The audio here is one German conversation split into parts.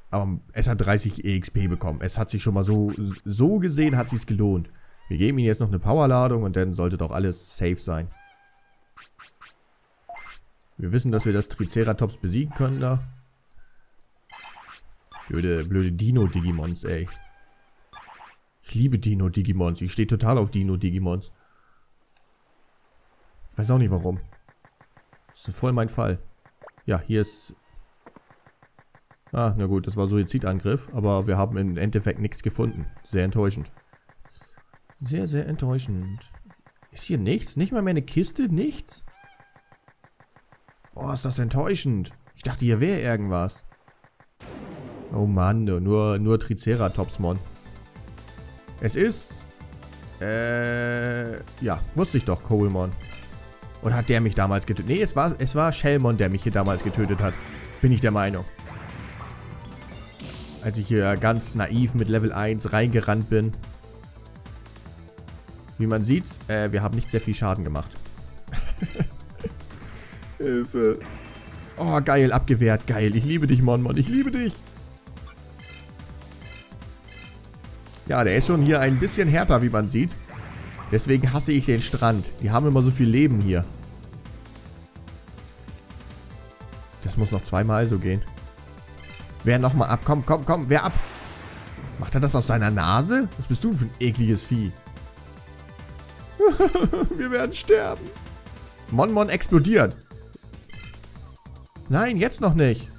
Aber es hat 30 EXP bekommen. Es hat sich schon mal so gesehen, hat sich's gelohnt. Wir geben ihm jetzt noch eine Powerladung und dann sollte doch alles safe sein. Wir wissen, dass wir das Triceratops besiegen können da. Blöde Dino-Digimons, ey. Ich liebe Dino-Digimons. Ich stehe total auf Dino-Digimons. Weiß auch nicht warum. Das ist voll mein Fall. Ja, hier ist... Ah, na gut, das war Suizidangriff, aber wir haben im Endeffekt nichts gefunden. Sehr enttäuschend. Sehr, sehr enttäuschend. Ist hier nichts? Nicht mal mehr eine Kiste? Nichts? Boah, ist das enttäuschend. Ich dachte, hier wäre irgendwas. Oh Mann, nur Triceratops, Mon. Es ist... ja, wusste ich doch, Colemon. Oder hat der mich damals getötet? Nee, es war Shellmon, der mich hier damals getötet hat. Bin ich der Meinung. Als ich hier ganz naiv mit Level 1 reingerannt bin. Wie man sieht, wir haben nicht sehr viel Schaden gemacht. Hilfe. Oh, geil, abgewehrt, geil. Ich liebe dich, Mon, ich liebe dich. Ja, der ist schon hier ein bisschen härter, wie man sieht. Deswegen hasse ich den Strand. Die haben immer so viel Leben hier. Das muss noch zweimal so gehen. Wer nochmal ab? Komm, wer ab? Macht er das aus seiner Nase? Was bist du denn für ein ekliges Vieh? Wir werden sterben. Mon explodiert. Nein, jetzt noch nicht.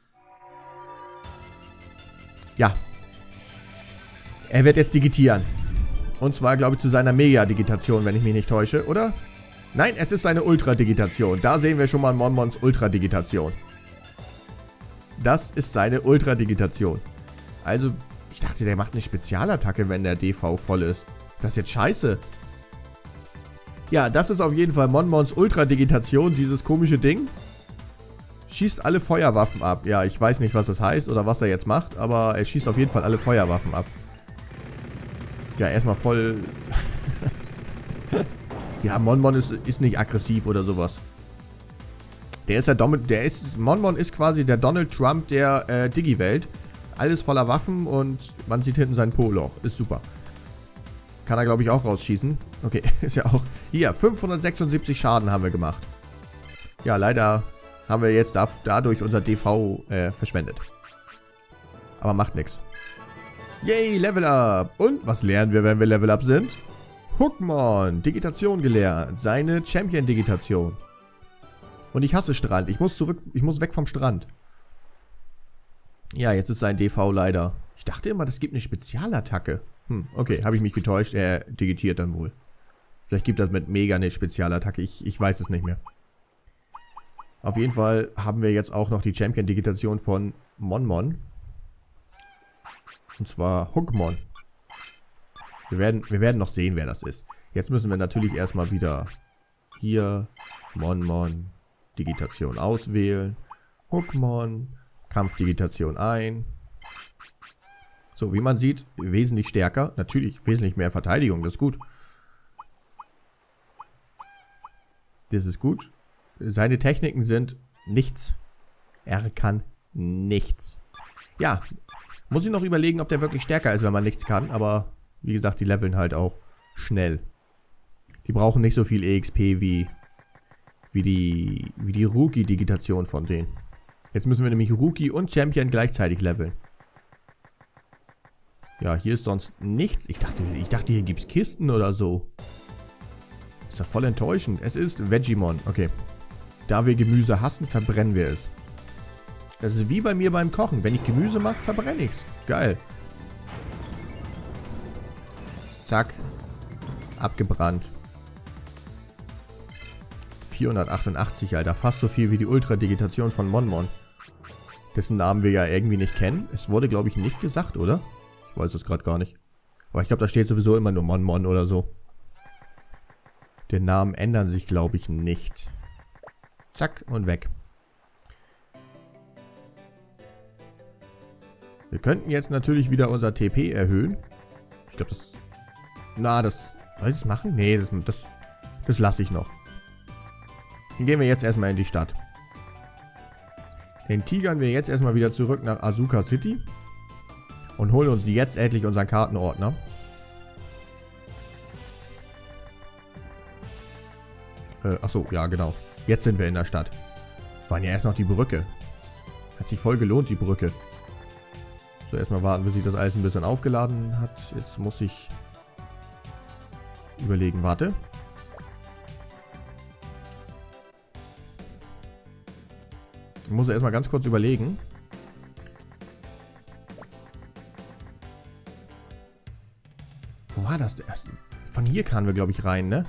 Ja. Er wird jetzt digitieren. Und zwar, glaube ich, zu seiner Mega-Digitation, wenn ich mich nicht täusche, oder? Nein, es ist seine Ultra-Digitation. Da sehen wir schon mal Monmons Ultra-Digitation. Das ist seine Ultra-Digitation. Also, ich dachte, der macht eine Spezialattacke, wenn der DV voll ist. Das ist jetzt scheiße. Ja, das ist auf jeden Fall Monmons Ultra-Digitation, dieses komische Ding. Schießt alle Feuerwaffen ab. Ja, ich weiß nicht, was das heißt oder was er jetzt macht, aber er schießt auf jeden Fall alle Feuerwaffen ab. Ja, erstmal voll... Ja, Monmon ist nicht aggressiv oder sowas. Monmon ist quasi der Donald Trump der Digi-Welt. Alles voller Waffen und man sieht hinten sein Po-Loch. Ist super. Kann er, glaube ich, auch rausschießen. Okay, ist ja auch... Hier, 576 Schaden haben wir gemacht. Ja, leider haben wir jetzt dadurch unser DV verschwendet. Aber macht nichts. Yay, Level Up. Und was lernen wir, wenn wir Level Up sind? Hookmon, Digitation gelernt. Seine Champion-Digitation. Und ich hasse Strand. Ich muss weg vom Strand. Ja, jetzt ist sein DV leider. Ich dachte immer, das gibt eine Spezialattacke. Okay, habe ich mich getäuscht. Er digitiert dann wohl. Vielleicht gibt das mit Mega eine Spezialattacke. Ich weiß es nicht mehr. Auf jeden Fall haben wir jetzt auch noch die Champion-Digitation von Monmon. Und zwar Hookmon. Wir werden noch sehen, wer das ist. Jetzt müssen wir natürlich erstmal wieder hier Monmon, Digitation auswählen. Hookmon, Kampfdigitation ein. So, wie man sieht, wesentlich stärker. Natürlich wesentlich mehr Verteidigung, das ist gut. Das ist gut. Seine Techniken sind nichts. Er kann nichts. Ja, muss ich noch überlegen, ob der wirklich stärker ist, wenn man nichts kann. Aber, wie gesagt, die leveln halt auch schnell. Die brauchen nicht so viel EXP wie die Rookie-Digitation von denen. Jetzt müssen wir nämlich Rookie und Champion gleichzeitig leveln. Ja, hier ist sonst nichts. Ich dachte, hier gibt es Kisten oder so. Ist ja voll enttäuschend. Es ist Vegemon. Okay. Da wir Gemüse hassen, verbrennen wir es. Das ist wie bei mir beim Kochen. Wenn ich Gemüse mache, verbrenne ich es. Geil. Zack. Abgebrannt. 488, Alter. Fast so viel wie die Ultra-Digitation von Monmon. Dessen Namen wir ja irgendwie nicht kennen. Es wurde, glaube ich, nicht gesagt, oder? Ich weiß es gerade gar nicht. Aber ich glaube, da steht sowieso immer nur Monmon oder so. Die Namen ändern sich, glaube ich, nicht. Zack und weg. Wir könnten jetzt natürlich wieder unser TP erhöhen. Ich glaube, das... Na, das... Soll ich das machen? Nee, das lasse ich noch. Dann gehen wir jetzt erstmal in die Stadt. Den tigern wir jetzt erstmal wieder zurück nach Asuka City. Und holen uns jetzt endlich unseren Kartenordner. Achso, ja genau. Jetzt sind wir in der Stadt. Waren ja erst noch die Brücke. Hat sich voll gelohnt, die Brücke. So, erstmal warten, bis sich das alles ein bisschen aufgeladen hat. Jetzt muss ich überlegen. Warte. Ich muss erstmal ganz kurz überlegen. Wo war das? Von hier kamen wir, glaube ich, rein, ne?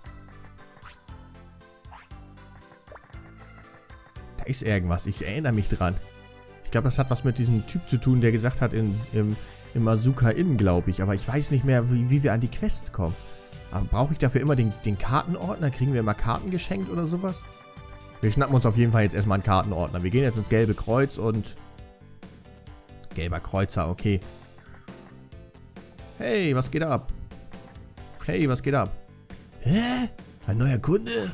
Da ist irgendwas. Ich erinnere mich dran. Ich glaube, das hat was mit diesem Typ zu tun, der gesagt hat, im Asuka Inn, glaube ich. Aber ich weiß nicht mehr, wie wir an die Quests kommen. Aber brauche ich dafür immer den Kartenordner? Kriegen wir immer Karten geschenkt oder sowas? Wir schnappen uns auf jeden Fall jetzt erstmal einen Kartenordner. Wir gehen jetzt ins Gelbe Kreuz und... Gelber Kreuzer, okay. Hey, was geht ab? Hey, was geht ab? Hä? Ein neuer Kunde?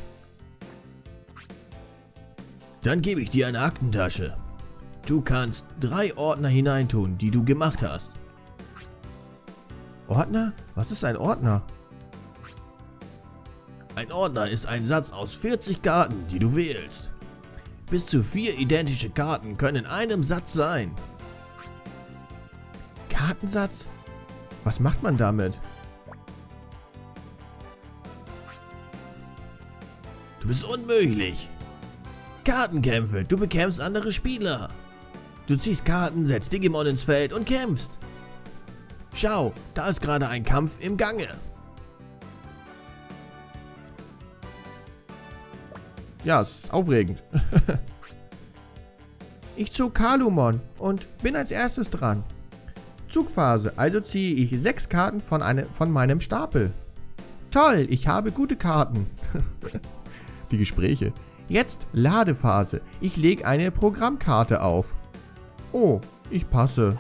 Dann gebe ich dir eine Aktentasche. Du kannst 3 Ordner hineintun, die du gemacht hast. Ordner? Was ist ein Ordner? Ein Ordner ist ein Satz aus 40 Karten, die du wählst. Bis zu 4 identische Karten können in einem Satz sein. Kartensatz? Was macht man damit? Du bist unmöglich. Kartenkämpfe, du bekämpfst andere Spieler. Du ziehst Karten, setzt Digimon ins Feld und kämpfst. Schau, da ist gerade ein Kampf im Gange. Ja, es ist aufregend. Ich zog Kalumon und bin als erstes dran. Zugphase, also ziehe ich 6 Karten von meinem Stapel. Toll, ich habe gute Karten. Die Gespräche. Jetzt Ladephase. Ich lege eine Programmkarte auf. Oh, ich passe.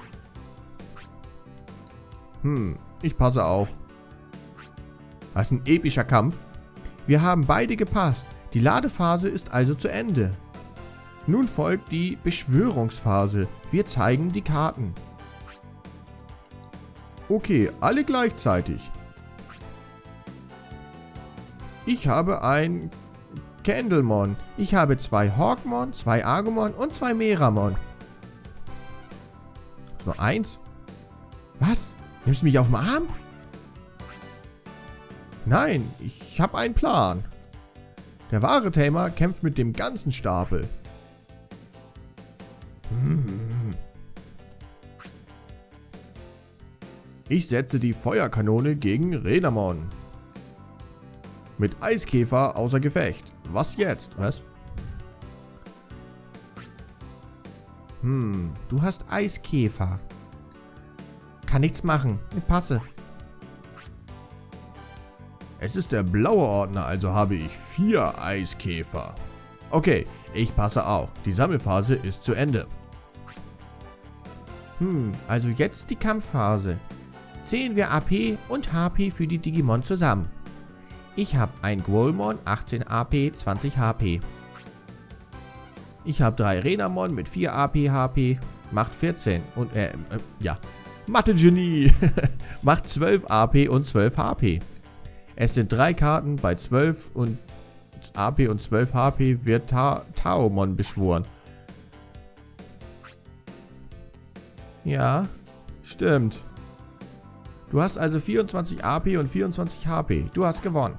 Ich passe auch. Das ist ein epischer Kampf. Wir haben beide gepasst. Die Ladephase ist also zu Ende. Nun folgt die Beschwörungsphase. Wir zeigen die Karten. Okay, alle gleichzeitig. Ich habe ein Candlemon. Ich habe 2 Hawkmon, 2 Agumon und 2 Meramon. Ist nur 1? Was? Nimmst du mich auf den Arm? Nein, ich habe einen Plan. Der wahre Tamer kämpft mit dem ganzen Stapel. Ich setze die Feuerkanone gegen Renamon. Mit Eiskäfer außer Gefecht. Was jetzt? Was? Du hast Eiskäfer. Kann nichts machen. Ich passe. Es ist der blaue Ordner, also habe ich 4 Eiskäfer. Okay, ich passe auch. Die Sammelphase ist zu Ende. Also jetzt die Kampfphase. Zählen wir AP und HP für die Digimon zusammen. Ich habe ein Growlmon, 18 AP, 20 HP. Ich habe 3 Renamon mit 4 AP, HP, macht 14. Und, ja, Mathe-Genie, macht 12 AP und 12 HP. Es sind 3 Karten, bei 12 und AP und 12 HP wird Taomon beschworen. Ja, stimmt. Du hast also 24 AP und 24 HP. Du hast gewonnen.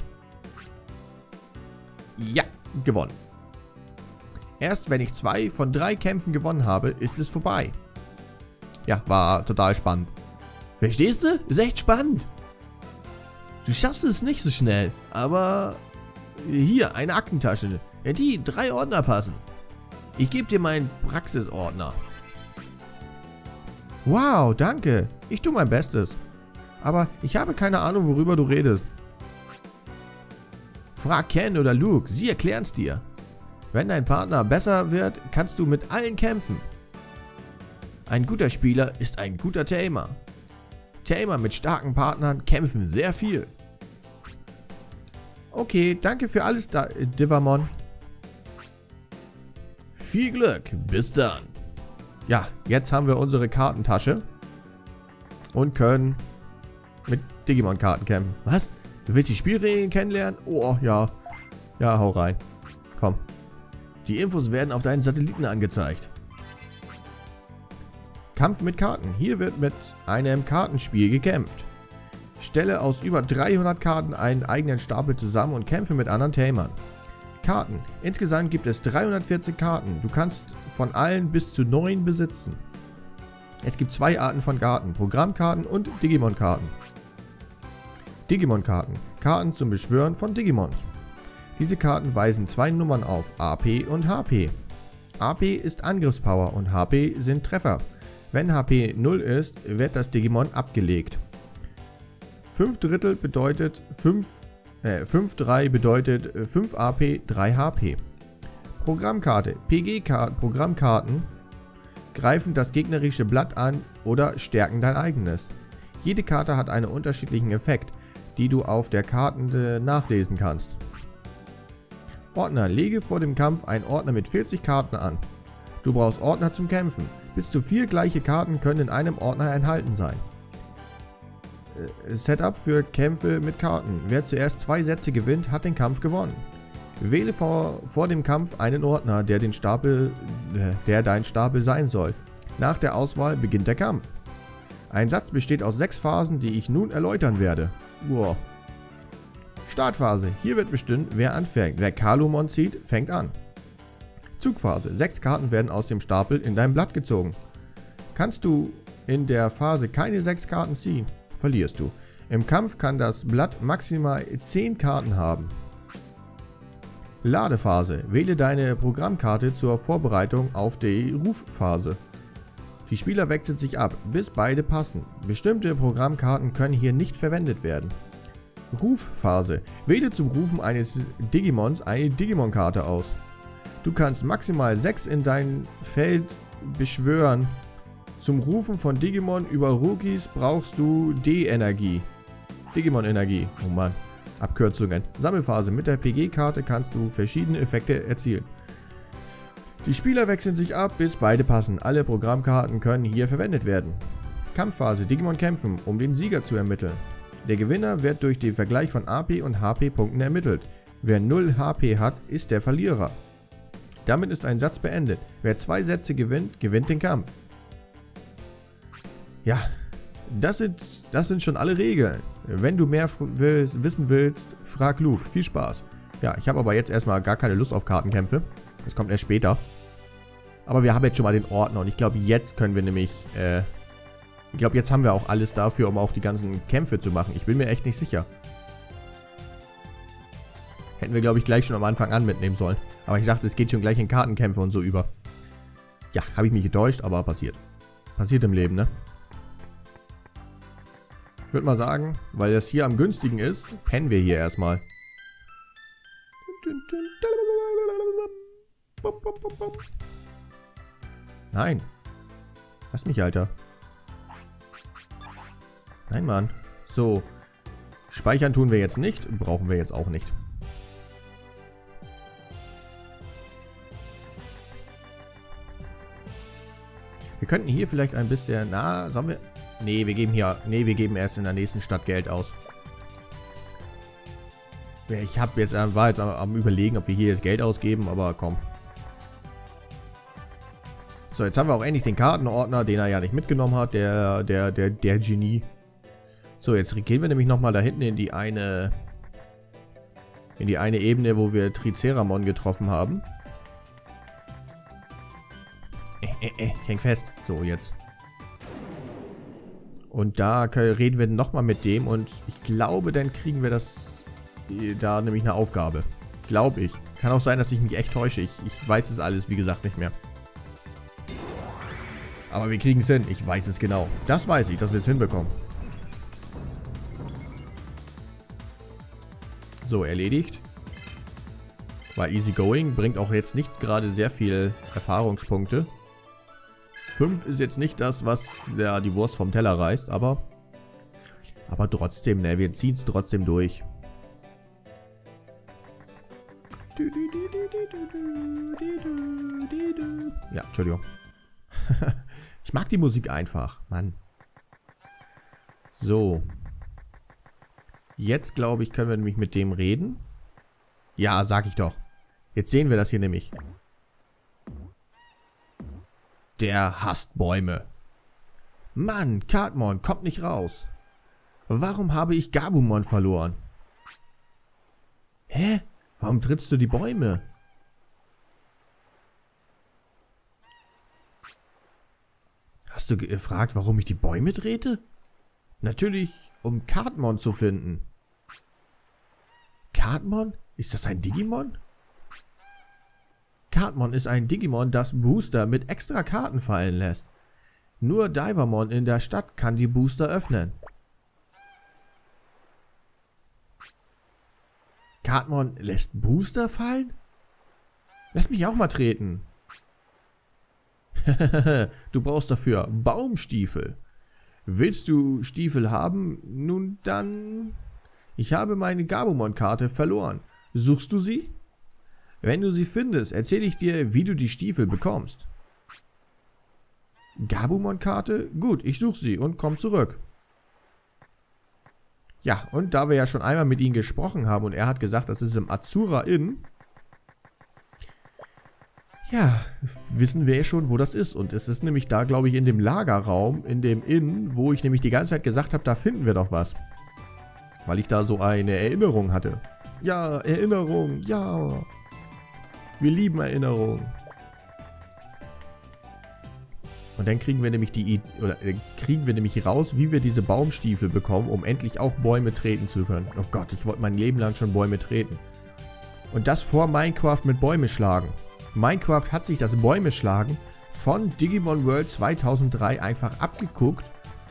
Ja, gewonnen. Erst wenn ich 2 von 3 Kämpfen gewonnen habe, ist es vorbei. Ja, war total spannend. Verstehst du? Ist echt spannend. Du schaffst es nicht so schnell, aber hier, eine Aktentasche. In die 3 Ordner passen. Ich gebe dir meinen Praxisordner. Wow, danke. Ich tue mein Bestes. Aber ich habe keine Ahnung, worüber du redest. Frag Ken oder Luke, sie erklären es dir. Wenn dein Partner besser wird, kannst du mit allen kämpfen. Ein guter Spieler ist ein guter Tamer. Tamer mit starken Partnern kämpfen sehr viel. Okay, danke für alles, Divamon. Viel Glück. Bis dann. Ja, jetzt haben wir unsere Kartentasche. Und können mit Digimon-Karten kämpfen. Was? Du willst die Spielregeln kennenlernen? Oh, ja. Ja, hau rein. Komm. Die Infos werden auf deinen Satelliten angezeigt. Kampf mit Karten. Hier wird mit einem Kartenspiel gekämpft. Stelle aus über 300 Karten einen eigenen Stapel zusammen und kämpfe mit anderen Tamern. Karten. Insgesamt gibt es 340 Karten. Du kannst von allen bis zu 9 besitzen. Es gibt 2 Arten von Karten. Programmkarten und Digimon-Karten. Digimon-Karten. Karten zum Beschwören von Digimons. Diese Karten weisen 2 Nummern auf. AP und HP. AP ist Angriffspower und HP sind Treffer. Wenn HP 0 ist, wird das Digimon abgelegt. 5/3 bedeutet 5/3 bedeutet 5 AP, 3 HP. Programmkarte. Programmkarten greifen das gegnerische Blatt an oder stärken dein eigenes. Jede Karte hat einen unterschiedlichen Effekt, die du auf der Karte nachlesen kannst. Ordner. Lege vor dem Kampf einen Ordner mit 40 Karten an. Du brauchst Ordner zum Kämpfen. Bis zu 4 gleiche Karten können in einem Ordner enthalten sein. Setup für Kämpfe mit Karten. Wer zuerst 2 Sätze gewinnt, hat den Kampf gewonnen. Wähle vor dem Kampf einen Ordner, der dein Stapel sein soll. Nach der Auswahl beginnt der Kampf. Ein Satz besteht aus 6 Phasen, die ich nun erläutern werde. Wow. Startphase. Hier wird bestimmt, wer anfängt. Wer Kalumon zieht, fängt an. Zugphase. 6 Karten werden aus dem Stapel in dein Blatt gezogen. Kannst du in der Phase keine 6 Karten ziehen, verlierst du. Im Kampf kann das Blatt maximal 10 Karten haben. Ladephase. Wähle deine Programmkarte zur Vorbereitung auf die Rufphase. Die Spieler wechseln sich ab, bis beide passen. Bestimmte Programmkarten können hier nicht verwendet werden. Rufphase. Wähle zum Rufen eines Digimons eine Digimon-Karte aus. Du kannst maximal 6 in dein Feld beschwören. Zum Rufen von Digimon über Rookies brauchst du D-Energie. Digimon-Energie. Oh Mann. Abkürzungen. Sammelphase. Mit der PG-Karte kannst du verschiedene Effekte erzielen. Die Spieler wechseln sich ab, bis beide passen. Alle Programmkarten können hier verwendet werden. Kampfphase. Digimon kämpfen, um den Sieger zu ermitteln. Der Gewinner wird durch den Vergleich von AP und HP-Punkten ermittelt. Wer 0 HP hat, ist der Verlierer. Damit ist ein Satz beendet. Wer 2 Sätze gewinnt, gewinnt den Kampf. Ja, das sind schon alle Regeln. Wenn du mehr wissen willst, frag Luke. Viel Spaß. Ja, ich habe aber jetzt erstmal gar keine Lust auf Kartenkämpfe. Das kommt erst später. Aber wir haben jetzt schon mal den Ordner und ich glaube, jetzt können wir nämlich, ich glaube, jetzt haben wir auch alles dafür, um auch die ganzen Kämpfe zu machen. Ich bin mir echt nicht sicher. Hätten wir, glaube ich, gleich schon am Anfang an mitnehmen sollen. Aber ich dachte, es geht schon gleich in Kartenkämpfe und so über. Ja, habe ich mich getäuscht, aber passiert. Passiert im Leben, ne? Ich würde mal sagen, weil das hier am günstigen ist, pennen wir hier erstmal. Nein. Lass mich, Alter. Nein, Mann. So. Speichern tun wir jetzt nicht. Brauchen wir jetzt auch nicht. Wir könnten hier vielleicht ein bisschen... Na, sollen wir... Nee, wir geben hier... Nee, wir geben erst in der nächsten Stadt Geld aus. Ich war jetzt am Überlegen, ob wir hier jetzt Geld ausgeben, aber komm. So, jetzt haben wir auch endlich den Kartenordner, den er ja nicht mitgenommen hat, der Genie. So, jetzt gehen wir nämlich nochmal da hinten in die eine Ebene, wo wir Triceramon getroffen haben. Ich häng fest. So, jetzt. Und da reden wir nochmal mit dem und ich glaube, dann kriegen wir da nämlich eine Aufgabe. Glaube ich. Kann auch sein, dass ich mich echt täusche. Ich weiß es alles, wie gesagt, nicht mehr. Aber wir kriegen es hin. Ich weiß es genau. Das weiß ich, dass wir es hinbekommen. So, erledigt. War easy going. Bringt auch jetzt nicht gerade sehr viel Erfahrungspunkte. 5 ist jetzt nicht das, was die Wurst vom Teller reißt, aber trotzdem, ne, wir ziehen es trotzdem durch. Ja, Entschuldigung. Ich mag die Musik einfach. Mann. So. Jetzt, glaube ich, können wir nämlich mit dem reden. Ja, sag ich doch. Jetzt sehen wir das hier nämlich. Der hasst Bäume. Mann, Cartmon kommt nicht raus. Warum habe ich Gabumon verloren? Hä? Warum trittst du die Bäume? Hast du gefragt, warum ich die Bäume trete? Natürlich, um Cartmon zu finden. Cartmon? Ist das ein Digimon? Cartmon ist ein Digimon, das Booster mit extra Karten fallen lässt. Nur Divermon in der Stadt kann die Booster öffnen. Cartmon lässt Booster fallen? Lass mich auch mal treten. Du brauchst dafür Baumstiefel. Willst du Stiefel haben? Nun dann... Ich habe meine Gabumon-Karte verloren. Suchst du sie? Wenn du sie findest, erzähle ich dir, wie du die Stiefel bekommst. Gabumon-Karte? Gut, ich suche sie und komm zurück. Ja, und da wir ja schon einmal mit ihm gesprochen haben und er hat gesagt, das ist im Azura Inn, ja, wissen wir schon, wo das ist. Und es ist nämlich da, glaube ich, in dem Lagerraum, in dem Inn, wo ich nämlich die ganze Zeit gesagt habe, da finden wir doch was. Weil ich da so eine Erinnerung hatte. Ja, Erinnerung, ja. Wir lieben Erinnerungen. Und dann kriegen wir nämlich kriegen wir nämlich raus, wie wir diese Baumstiefel bekommen, um endlich auch Bäume treten zu können. Oh Gott, ich wollte mein Leben lang schon Bäume treten. Und das vor Minecraft mit Bäume schlagen. Minecraft hat sich das Bäume schlagen von Digimon World 2003 einfach abgeguckt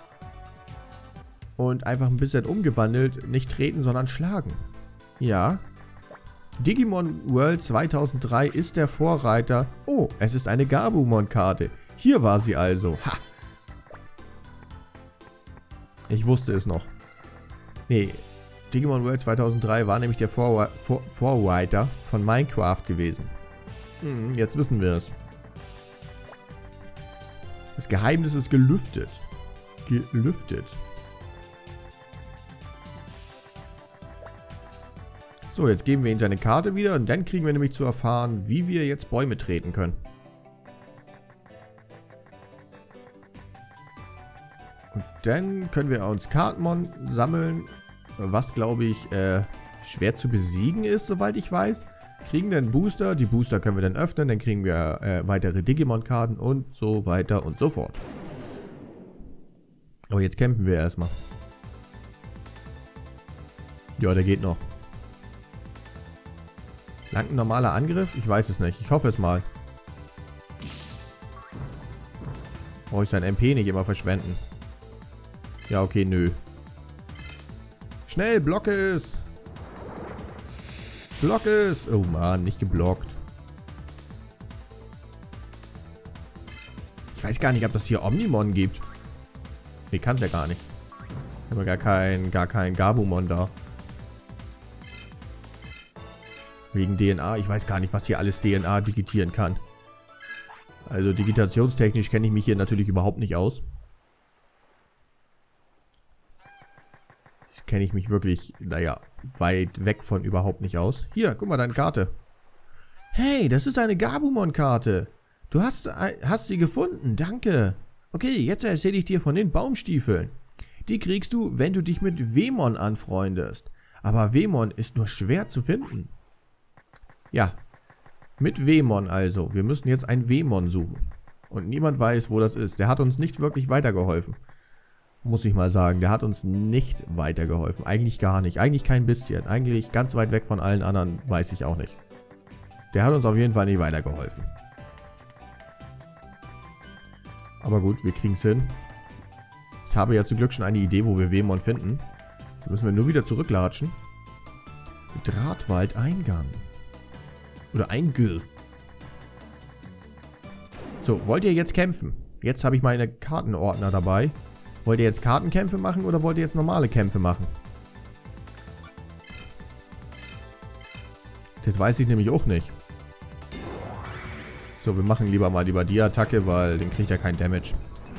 und einfach ein bisschen umgewandelt, nicht treten, sondern schlagen. Ja. Digimon World 2003 ist der Vorreiter. Oh, es ist eine Gabumon-Karte. Hier war sie also. Ha! Ich wusste es noch. Nee, Digimon World 2003 war nämlich der Vorreiter von Minecraft gewesen. Jetzt wissen wir es. Das Geheimnis ist gelüftet. Gelüftet. So, jetzt geben wir ihm seine Karte wieder und dann kriegen wir nämlich zu erfahren, wie wir jetzt Bäume treten können. Und dann können wir uns Cartmon sammeln, was glaube ich schwer zu besiegen ist, soweit ich weiß. Kriegen dann Booster, die Booster können wir dann öffnen, dann kriegen wir weitere Digimon-Karten und so weiter und so fort. Aber jetzt kämpfen wir erstmal. Ja, der geht noch. Langt ein normaler Angriff? Ich weiß es nicht. Ich hoffe es mal. Brauche ich sein MP nicht immer verschwenden. Ja, okay, nö. Schnell, blocke es! Block es! Oh Mann, nicht geblockt. Ich weiß gar nicht, ob das hier Omnimon gibt. Nee, kann es ja gar nicht. Ich habe gar kein Gabumon da. Wegen DNA. Ich weiß gar nicht, was hier alles DNA digitieren kann. Also digitationstechnisch kenne ich mich hier natürlich überhaupt nicht aus. Kenne ich mich wirklich, naja, weit weg von überhaupt nicht aus. Hier, guck mal, deine Karte. Hey, das ist eine Gabumon-Karte. Du hast sie gefunden, danke. Okay, jetzt erzähle ich dir von den Baumstiefeln. Die kriegst du, wenn du dich mit Wemon anfreundest. Aber Wemon ist nur schwer zu finden. Ja, mit Wemon also. Wir müssen jetzt ein Wemon suchen. Und niemand weiß, wo das ist. Der hat uns nicht wirklich weitergeholfen. Muss ich mal sagen, der hat uns nicht weitergeholfen. Eigentlich gar nicht. Eigentlich kein bisschen. Eigentlich ganz weit weg von allen anderen, weiß ich auch nicht. Der hat uns auf jeden Fall nicht weitergeholfen. Aber gut, wir kriegen es hin. Ich habe ja zum Glück schon eine Idee, wo wir Wemon finden. Da müssen wir nur wieder zurücklatschen. Drahtwald-Eingang. Oder Eingil. So, wollt ihr jetzt kämpfen? Jetzt habe ich meine Kartenordner dabei. Wollt ihr jetzt Kartenkämpfe machen oder wollt ihr jetzt normale Kämpfe machen? Das weiß ich nämlich auch nicht. So, wir machen lieber die Attacke, weil den kriegt er kein Damage.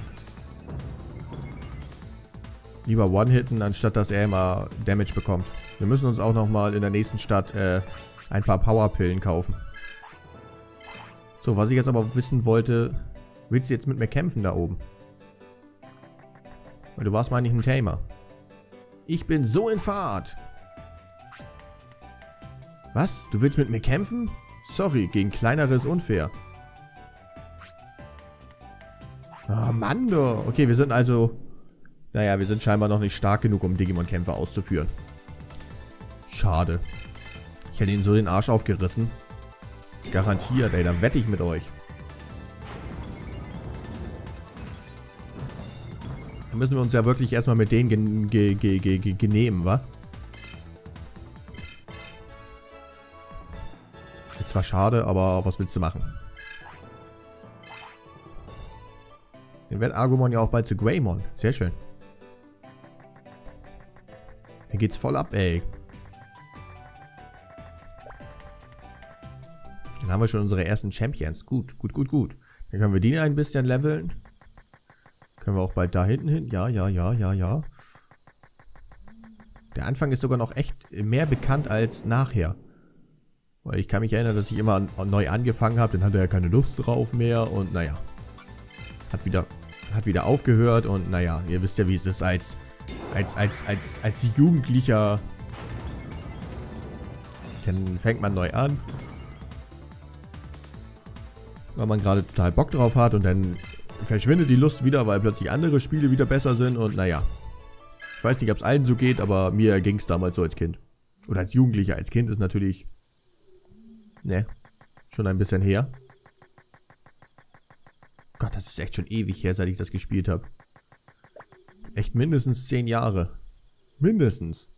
Lieber One-Hitten, anstatt dass er immer Damage bekommt. Wir müssen uns auch nochmal in der nächsten Stadt ein paar Powerpillen kaufen. So, was ich jetzt aber wissen wollte, willst du jetzt mit mir kämpfen da oben? Weil du warst mal nicht ein Tamer. Ich bin so in Fahrt. Was? Du willst mit mir kämpfen? Sorry, gegen kleineres unfair. Oh Mann, du. Okay, wir sind also... Naja, wir sind scheinbar noch nicht stark genug, um Digimon-Kämpfe auszuführen. Schade. Ich hätte ihn so den Arsch aufgerissen. Garantiert, ey, da wette ich mit euch. Da müssen wir uns ja wirklich erstmal mit denen genehmen, wa? Ist zwar schade, aber was willst du machen? Dann wird Agumon ja auch bald zu Greymon. Sehr schön. Hier geht's voll ab, ey. Dann haben wir schon unsere ersten Champions. Gut. Dann können wir die ein bisschen leveln. Können wir auch bald da hinten hin. Ja. Der Anfang ist sogar noch echt mehr bekannt als nachher. Weil ich kann mich erinnern, dass ich immer neu angefangen habe. Dann hatte er keine Lust drauf mehr. Und naja. Hat wieder aufgehört. Und naja, ihr wisst ja, wie es ist als Jugendlicher. Dann fängt man neu an. Weil man gerade total Bock drauf hat und dann verschwindet die Lust wieder, weil plötzlich andere Spiele wieder besser sind und naja. Ich weiß nicht, ob es allen so geht, aber mir ging es damals so als Kind. Oder als Jugendlicher. Als Kind ist natürlich, ne, schon ein bisschen her. Gott, das ist echt schon ewig her, seit ich das gespielt habe. Echt mindestens 10 Jahre. Mindestens.